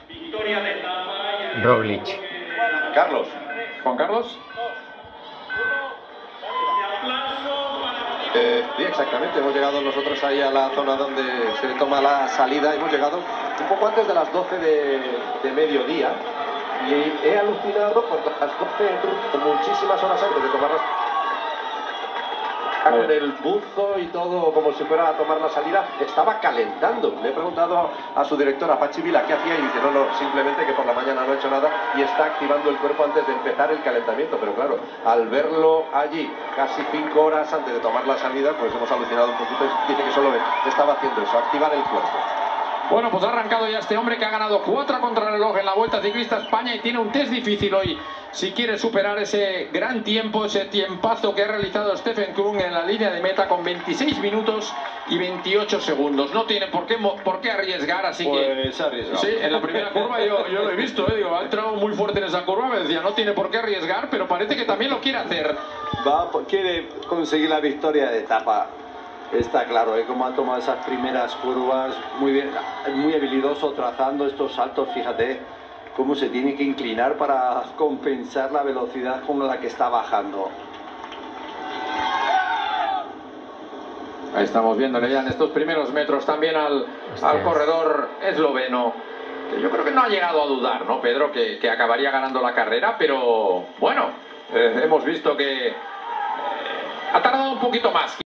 Roglic. Carlos. Juan Carlos. Sí, exactamente. Hemos llegado nosotros ahí a la zona donde se toma la salida. Hemos llegado un poco antes de las 12 de mediodía. Y he alucinado porque a las 12, muchísimas horas antes de tomar con el buzo y todo como si fuera a tomar la salida, estaba calentando. Le he preguntado a su directora, Pachi Vila, qué hacía y dice, no, simplemente que por la mañana no ha hecho nada y está activando el cuerpo antes de empezar el calentamiento. Pero claro, al verlo allí casi 5 horas antes de tomar la salida, pues hemos alucinado un poquito y dice que solo estaba haciendo eso, activar el cuerpo. Bueno, pues ha arrancado ya este hombre que ha ganado 4 contrarreloj en la Vuelta Ciclista a España y tiene un test difícil hoy si quiere superar ese gran tiempo, ese tiempazo que ha realizado Stefan Kung en la línea de meta con 26 minutos y 28 segundos. No tiene por qué arriesgar, así pues que... arriesgado. Sí, en la primera curva yo lo he visto, digo, ha entrado muy fuerte en esa curva, me decía, no tiene por qué arriesgar, pero parece que también lo quiere hacer. Quiere conseguir la victoria de etapa. Está claro, cómo ha tomado esas primeras curvas, muy bien, muy habilidoso trazando estos saltos, fíjate cómo se tiene que inclinar para compensar la velocidad con la que está bajando. Ahí estamos viéndole ya en estos primeros metros también al corredor esloveno, que yo creo que no ha llegado a dudar, ¿no, Pedro? Que acabaría ganando la carrera, pero bueno, hemos visto que ha tardado un poquito más.